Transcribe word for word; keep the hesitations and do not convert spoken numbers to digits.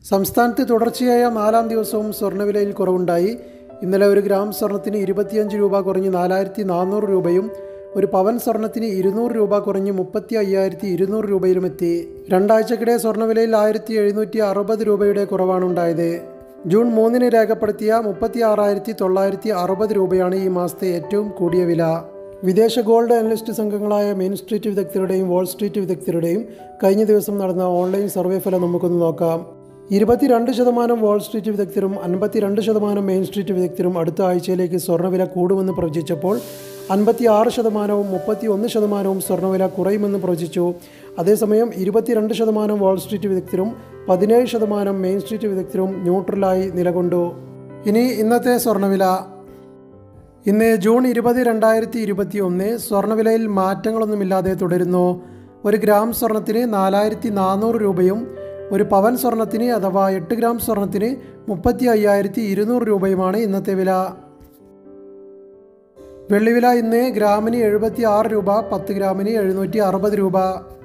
സംസ്ഥാനത്ത് തുടർച്ചയായ നാലാം ദിവസവും സ്വർണ്ണവിലയിൽ കുറവുണ്ടായി. ഇന്നലെ ഒരു ഗ്രാം സ്വർണത്തിന് ഇരുപത്തിയഞ്ച് രൂപ കുറഞ്ഞ് നാലായിരത്തി നാനൂറ് രൂപയും ഒരു പവൻ സ്വർണത്തിന് ഇരുന്നൂറ് രൂപ കുറഞ്ഞ് മുപ്പത്തി അയ്യായിരത്തി ഇരുന്നൂറ് രൂപയിലുമെത്തി. രണ്ടാഴ്ചക്കിടെ സ്വർണ്ണവിലയിൽ ആയിരത്തി എഴുന്നൂറ്റി അറുപത് രൂപയുടെ കുറവാണ് ഉണ്ടായത്. ജൂൺ മൂന്നിന് രേഖപ്പെടുത്തിയ മുപ്പത്തി ആറായിരത്തി തൊള്ളായിരത്തി അറുപത് രൂപയാണ് ഈ മാസത്തെ ഏറ്റവും കൂടിയ വില. വിദേശ ഗോൾഡ് അനലിസ്റ്റ് സംഘങ്ങളായ മെയിൻ സ്ട്രീറ്റ് വിദഗ്ധരുടെയും വാൾ സ്ട്രീറ്റ് വിദഗ്ധരുടെയും കഴിഞ്ഞ ദിവസം നടന്ന ഓൺലൈൻ സർവേ ഫലം നമുക്കൊന്ന് നോക്കാം. ഇരുപത്തിരണ്ട് ശതമാനം വാൾ സ്ട്രീറ്റ് വിദഗ്ധരും അൻപത്തിരണ്ട് ശതമാനം മെയിൻ സ്ട്രീറ്റ് വിദഗ്ധരും അടുത്ത ആഴ്ചയിലേക്ക് സ്വർണ്ണവില കൂടുമെന്ന് പ്രവചിച്ചപ്പോൾ അൻപത്തി ആറ് ശതമാനവും മുപ്പത്തി ഒന്ന് ശതമാനവും സ്വർണ്ണവില കുറയുമെന്ന് പ്രവചിച്ചു. അതേസമയം ഇരുപത്തിരണ്ട് ശതമാനം വാൾ സ്ട്രീറ്റ് വിദഗ്ധരും പതിനേഴ് ശതമാനം മെയിൻ സ്ട്രീറ്റ് വിദഗ്ധരും ന്യൂട്രലായി നിലകൊണ്ടു. ഇനി ഇന്നത്തെ സ്വർണ്ണവില. ഇന്ന് ജൂൺ ഇരുപത് രണ്ടായിരത്തി ഇരുപത്തി ഒന്ന് സ്വർണ്ണവിലയിൽ മാറ്റങ്ങളൊന്നുമില്ലാതെ തുടരുന്നു. ഒരു ഗ്രാം സ്വർണത്തിന് നാലായിരത്തി നാനൂറ് രൂപയും ഒരു പവൻ സ്വർണത്തിന് അഥവാ എട്ട് ഗ്രാം സ്വർണത്തിന് മുപ്പത്തി അയ്യായിരത്തി ഇരുന്നൂറ് രൂപയുമാണ് ഇന്നത്തെ വില. വെള്ളിവില ഇന്ന് ഗ്രാമിന് എഴുപത്തി ആറ് രൂപ, പത്ത് ഗ്രാമിന് എഴുന്നൂറ്റി അറുപത് രൂപ.